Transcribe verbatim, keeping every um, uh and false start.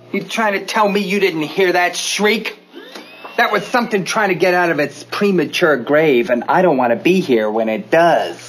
You trying to tell me you didn't hear that shriek? That was something trying to get out of its premature grave, and I don't want to be here when it does.